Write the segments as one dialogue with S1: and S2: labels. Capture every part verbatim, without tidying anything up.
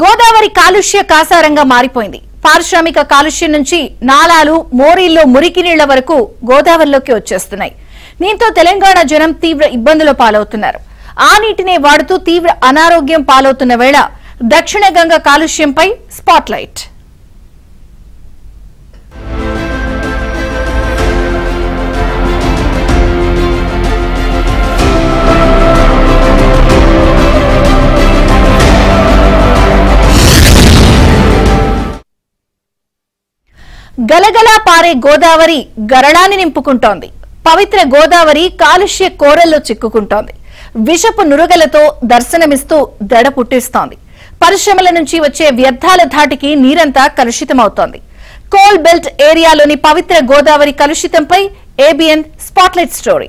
S1: గోదావరి కాలుష్య కాసారంగా మారిపోయింది. పారిశ్రామిక కాలుష్యం నుంచి నాలాలు, మోరీల్లో మురికి నీళ్ల వరకు గోదావరిలోకి వచ్చేస్తున్నాయి. దీంతో తెలంగాణ జనం తీవ్ర ఇబ్బందుల పాలవుతున్నారు. ఆ నీటినే వాడుతూ తీవ్ర అనారోగ్యం పాలవుతున్న వేళ దక్షిణ గంగ కాలుష్యంపై స్పాట్లైట్. గలగలా పారే గోదావరి గరళాన్ని నింపుకుంటోంది. పవిత్ర గోదావరి కాలుష్య కోరల్లో చిక్కుకుంటోంది. విషపు నురగలతో దర్శనమిస్తూ దడ పుట్టిస్తోంది. పరిశ్రమల నుంచి వచ్చే వ్యర్థాల ధాటికి నీరంతా కలుషితమవుతోంది. కోల్ బెల్ట్ ఏరియాలోని పవిత్ర గోదావరి కలుషితంపై ఏబిఎన్ స్పాట్లైట్ స్టోరీ.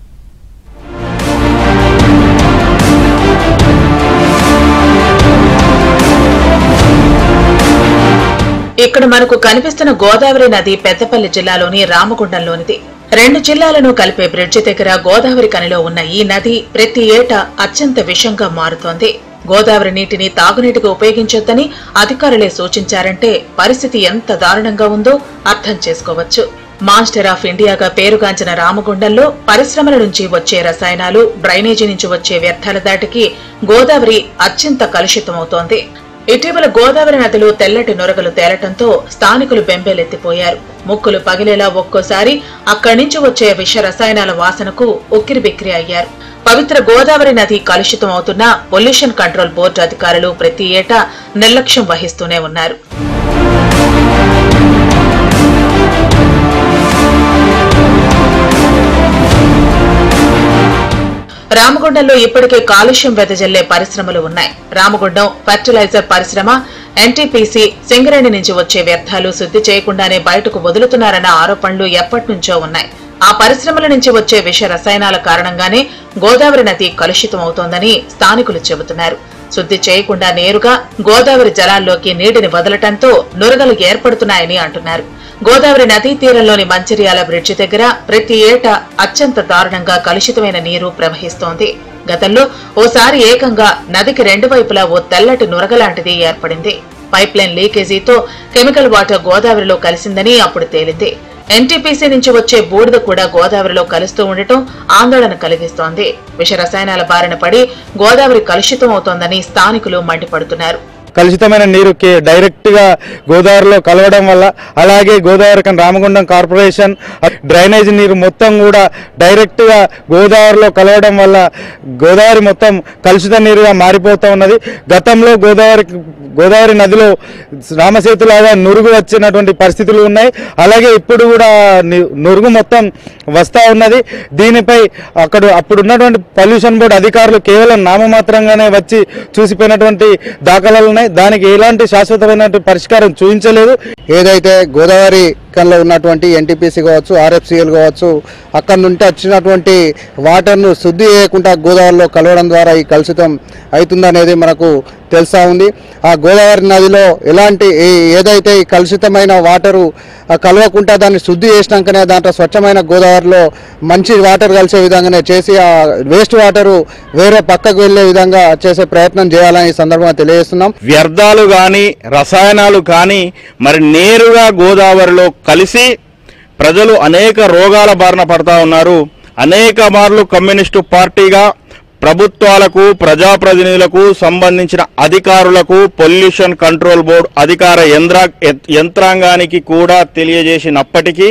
S2: ఇక్కడ మనకు కనిపిస్తున్న గోదావరి నది పెద్దపల్లి జిల్లాలోని రామగుండంలోనిది. రెండు జిల్లాలను కలిపే బ్రిడ్జి దగ్గర గోదావరి కనిలో ఉన్న ఈ నది ప్రతి ఏటా అత్యంత విషంగా మారుతోంది. గోదావరి నీటిని తాగునీటిగా ఉపయోగించొద్దని అధికారులే సూచించారంటే పరిస్థితి ఎంత దారుణంగా ఉందో అర్థం చేసుకోవచ్చు. మాస్టర్ ఆఫ్ ఇండియాగా పేరుగాంచిన రామగుండంలో పరిశ్రమల నుంచి వచ్చే రసాయనాలు, డ్రైనేజీ నుంచి వచ్చే వ్యర్థాల దాటికి గోదావరి అత్యంత కలుషితమవుతోంది. ఇటీవల గోదావరి నదిలో తెల్లటి నొరగలు తేలటంతో స్థానికులు బెంబేలెత్తిపోయారు. ముక్కులు పగిలేలా ఒక్కోసారి అక్కడి నుంచి వచ్చే విష రసాయనాల వాసనకు ఉక్కిరిబిక్కిరి అయ్యారు. పవిత్ర గోదావరి నది కలుషితం అవుతున్నా పొల్యూషన్ కంట్రోల్ బోర్డు అధికారులు ప్రతి ఏటా నిర్లక్ష్యం వహిస్తూనే ఉన్నారు. రామగుండంలో ఇప్పటికే కాలుష్యం వెదజల్లే పరిశ్రమలు ఉన్నాయి. రామగుండం ఫెర్టిలైజర్ పరిశ్రమ, ఎన్టీపీసీ, సింగరేణి నుంచి వచ్చే వ్యర్థాలు శుద్ధి చేయకుండానే బయటకు వదులుతున్నారన్న ఆరోపణలు ఎప్పటి నుంచో ఉన్నాయి. ఆ పరిశ్రమల నుంచి వచ్చే విష రసాయనాల కారణంగానే గోదావరి నది కలుషితం అవుతోందని స్థానికులు చెబుతున్నారు. శుద్ధి చేయకుండా నేరుగా గోదావరి జలాల్లోకి నీటిని వదలటంతో నురగలు ఏర్పడుతున్నాయని అంటున్నారు. గోదావరి నదీ తీరంలోని మంచిర్యాల బ్రిడ్జి దగ్గర ప్రతి ఏటా అత్యంత దారుణంగా కలుషితమైన నీరు ప్రవహిస్తోంది. గతంలో ఓసారి ఏకంగా నదికి రెండు వైపులా ఓ తెల్లటి నురగలాంటిది ఏర్పడింది. పైప్ లైన్ లీకేజీతో కెమికల్ వాటర్ గోదావరిలో కలిసిందని అప్పుడు తేలింది. ఎన్టీపీసీ నుంచి వచ్చే బూడిద కూడా గోదావరిలో కలుస్తూ ఉండటం ఆందోళన కలిగిస్తోంది. విష రసాయనాల బారిన పడి గోదావరి కలుషితం అవుతోందని స్థానికులు మండిపడుతున్నారు.
S3: కలుషితమైన నీరు డైరెక్ట్ గా గోదావరిలో కలవడం వల్ల, అలాగే గోదావరి రామగుండం కార్పొరేషన్ డ్రైనేజ్ నీరు మొత్తం కూడా డైరెక్ట్ గా గోదావరిలో కలవడం వల్ల గోదావరి మొత్తం కలుషిత నీరుగా మారిపోతూ ఉన్నది. గతంలో గోదావరి గోదావరి నదిలో రామసేతులాగా నురుగు వచ్చినటువంటి పరిస్థితులు ఉన్నాయి. అలాగే ఇప్పుడు కూడా నురుగు మొత్తం వస్తూ ఉన్నది. దీనిపై అక్కడ అప్పుడున్నటువంటి పొల్యూషన్ బోర్డు అధికారులు కేవలం నామమాత్రంగానే వచ్చి చూసిపోయినటువంటి దాఖలాలు ఉన్నాయి. దానికి ఎలాంటి శాశ్వతమైన పరిష్కారం చూపించలేదు.
S4: ఏదైతే గోదావరి కల్లో ఉన్నటువంటి ఎన్టీపీసీ కావచ్చు, ఆర్ఎఫ్సిఎల్ కావచ్చు, అక్కడ నుండి వచ్చినటువంటి వాటర్ను శుద్ధి చేయకుండా గోదావరిలో కలవడం ద్వారా ఈ కలుషితం అవుతుందనేది మనకు తెలుసా ఉంది. ఆ గోదావరి నదిలో ఎలాంటి ఏదైతే ఈ కలుషితమైన వాటరు కలవకుండా దాన్ని శుద్ధి చేసినాకనే దాంట్లో స్వచ్ఛమైన గోదావరిలో మంచి వాటర్ కలిసే విధంగానే చేసి ఆ వేస్ట్ వాటరు వేరే పక్కకు వెళ్లే విధంగా చేసే ప్రయత్నం చేయాలని ఈ సందర్భంగా తెలియజేస్తున్నాం.
S5: వ్యర్థాలు కానీ రసాయనాలు కానీ మరి నేరుగా గోదావరిలో కలిసి ప్రజలు అనేక రోగాల బారిన పడతా ఉన్నారు. అనేక మార్లు కమ్యూనిస్టు పార్టీగా ప్రభుత్వాలకు, ప్రజాప్రతినిధులకు, సంబంధించిన అధికారులకు, పొల్యూషన్ కంట్రోల్ బోర్డు అధికార యంత్రాంగానికి కూడా తెలియజేసినప్పటికీ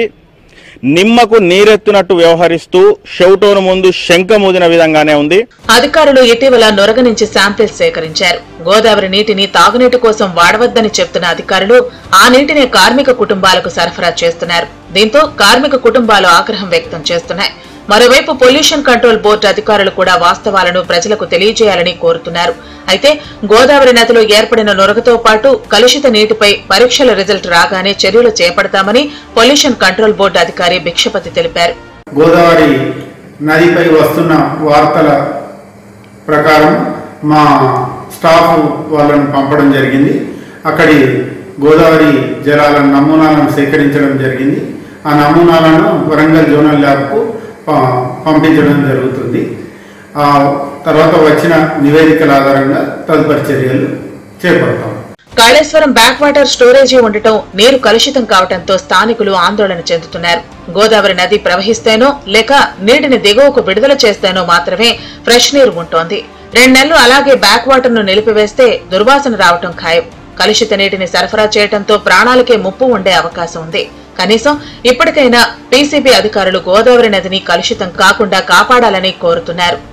S5: నిమ్మకు నీరెత్తునట్టు వ్యవహరిస్తూ షౌటోను ముందు శంఖమూదిన విధంగానే ఉంది.
S2: అధికారులు ఇటీవల నొరగ నుంచి శాంపిల్స్ సేకరించారు. గోదావరి నీటిని తాగునీటి కోసం వాడవద్దని చెప్తున్న అధికారులు ఆ నీటిని కార్మిక కుటుంబాలకు సరఫరా చేస్తున్నారు. దీంతో కార్మిక కుటుంబాలు ఆగ్రహం వ్యక్తం చేస్తున్నాయి. మరోవైపు పొల్యూషన్ కంట్రోల్ బోర్డు అధికారులు కూడా వాస్తవాలను ప్రజలకు తెలియజేయాలని కోరుతున్నారు. అయితే గోదావరి నదిలో ఏర్పడిన నొరగతో పాటు కలుషిత నీటిపై పరీక్షల రిజల్ట్ రాగానే చర్యలు చేపడతామని పొల్యూషన్ కంట్రోల్ బోర్డు అధికారి భిక్షపతి తెలిపారు.
S6: గోదావరి నదిపై వస్తున్న వార్తల ప్రకారం మా స్టాఫ్ వాళ్ళను పంపడం జరిగింది. అక్కడి గోదావరి జలాల నమూనాలను సేకరించడం జరిగింది. ఆ నమూనాలను వరంగల్ జోనల్ ల్యాబ్కు పంపించడం జరుగుతుంది. తర్వాత వచ్చిన నివేదికల ఆధారంగా తదుపరి చర్యలు చేపడతాం.
S2: కాళేశ్వరం బ్యాక్ వాటర్ స్టోరేజీ ఉండటం, నీరు కలుషితం కావడంతో స్థానికులు ఆందోళన చెందుతున్నారు. గోదావరి నది ప్రవహిస్తేనో లేక నీటిని దిగువకు విడుదల చేస్తేనో మాత్రమే ఫ్రెష్ నీరు ఉంటోంది. రెండు నెలలు అలాగే బ్యాక్ వాటర్ ను నిలిపివేస్తే దుర్వాసన రావటం ఖాయం. కలుషిత నీటిని సరఫరా చేయడంతో ప్రాణాలకే ముప్పు ఉండే అవకాశం ఉంది. కనీసం ఇప్పటికైనా పీసీబీ అధికారులు గోదావరి నదిని కలుషితం కాకుండా కాపాడాలని కోరుతున్నారు.